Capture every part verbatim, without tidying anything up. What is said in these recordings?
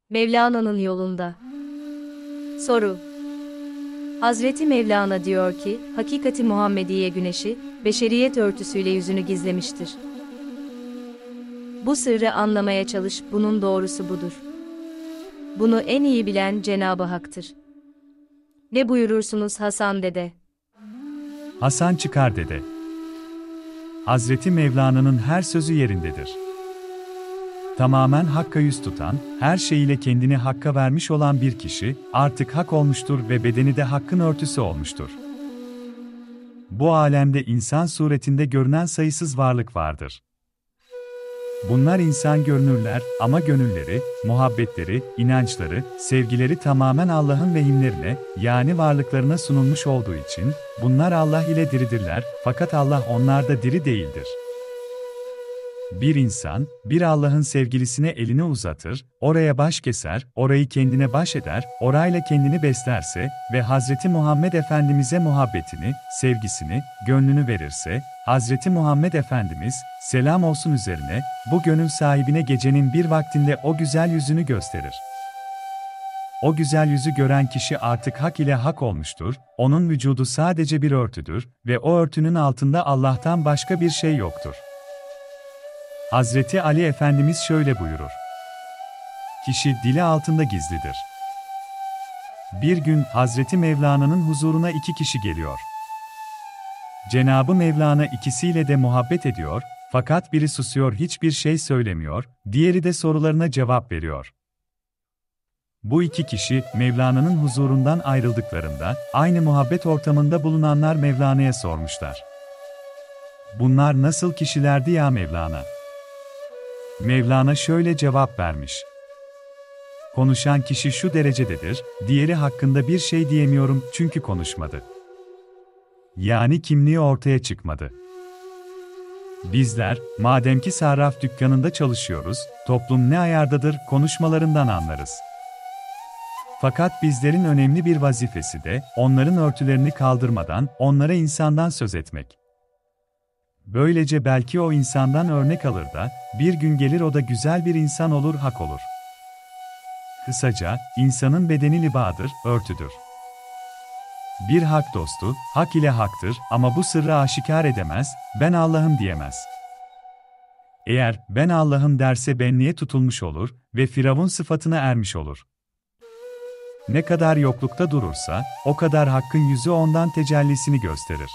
Mevlana'nın yolunda. Soru. Hazreti Mevlana diyor ki, hakikati Muhammediye güneşi, beşeriyet örtüsüyle yüzünü gizlemiştir. Bu sırrı anlamaya çalış, bunun doğrusu budur. Bunu en iyi bilen Cenab-ı Hak'tır. Ne buyurursunuz Hasan dede? Hasan çıkar dede. Hazreti Mevlana'nın her sözü yerindedir. Tamamen Hakk'a yüz tutan, her şeyiyle kendini Hakk'a vermiş olan bir kişi, artık Hak olmuştur ve bedeni de Hakk'ın örtüsü olmuştur. Bu alemde insan suretinde görünen sayısız varlık vardır. Bunlar insan görünürler ama gönülleri, muhabbetleri, inançları, sevgileri tamamen Allah'ın vehimlerine, yani varlıklarına sunulmuş olduğu için, bunlar Allah ile diridirler, fakat Allah onlarda diri değildir. Bir insan, bir Allah'ın sevgilisine elini uzatır, oraya baş keser, orayı kendine baş eder, orayla kendini beslerse ve Hazreti Muhammed Efendimiz'e muhabbetini, sevgisini, gönlünü verirse, Hazreti Muhammed Efendimiz, selam olsun üzerine, bu gönül sahibine gecenin bir vaktinde o güzel yüzünü gösterir. O güzel yüzü gören kişi artık Hak ile Hak olmuştur, onun vücudu sadece bir örtüdür ve o örtünün altında Allah'tan başka bir şey yoktur. Hazreti Ali Efendimiz şöyle buyurur. Kişi dili altında gizlidir. Bir gün Hazreti Mevlana'nın huzuruna iki kişi geliyor. Cenab-ı Mevlana ikisiyle de muhabbet ediyor, fakat biri susuyor, hiçbir şey söylemiyor, diğeri de sorularına cevap veriyor. Bu iki kişi Mevlana'nın huzurundan ayrıldıklarında, aynı muhabbet ortamında bulunanlar Mevlana'ya sormuşlar. Bunlar nasıl kişilerdi ya Mevlana? Mevlana şöyle cevap vermiş. Konuşan kişi şu derecededir, diğeri hakkında bir şey diyemiyorum çünkü konuşmadı. Yani kimliği ortaya çıkmadı. Bizler, mademki sarraf dükkanında çalışıyoruz, toplum ne ayardadır konuşmalarından anlarız. Fakat bizlerin önemli bir vazifesi de, onların örtülerini kaldırmadan, onlara insandan söz etmek. Böylece belki o insandan örnek alır da, bir gün gelir o da güzel bir insan olur, hak olur. Kısaca, insanın bedeni libadır, örtüdür. Bir hak dostu, hak ile haktır ama bu sırrı aşikar edemez, ben Allah'ım diyemez. Eğer ben Allah'ım derse benliğe tutulmuş olur ve Firavun sıfatına ermiş olur. Ne kadar yoklukta durursa, o kadar hakkın yüzü ondan tecellisini gösterir.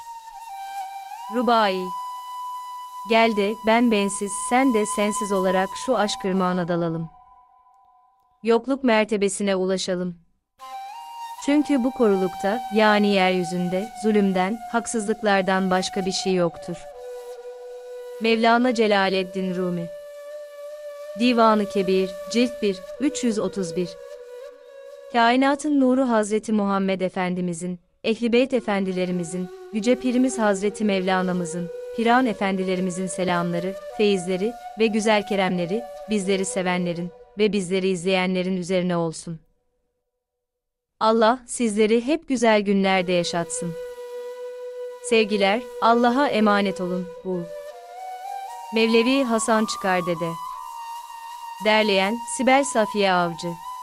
Rubai. Gel de ben bensiz, sen de sensiz olarak şu aşk ırmağına dalalım. Yokluk mertebesine ulaşalım. Çünkü bu korulukta, yani yeryüzünde, zulümden, haksızlıklardan başka bir şey yoktur. Mevlana Celaleddin Rumi. Divan-ı Kebir, Cilt bir, üç yüz otuz bir. Kainatın nuru Hazreti Muhammed Efendimizin, Ehl-i Beyt efendilerimizin, Yüce Pirimiz Hazreti Mevlana'mızın, Piran efendilerimizin selamları, feyizleri ve güzel keremleri, bizleri sevenlerin ve bizleri izleyenlerin üzerine olsun. Allah, sizleri hep güzel günlerde yaşatsın. Sevgiler, Allah'a emanet olun. Bu. Mevlevi Hasan Çıkar Dede. Derleyen, Sibel Safiye Avcı.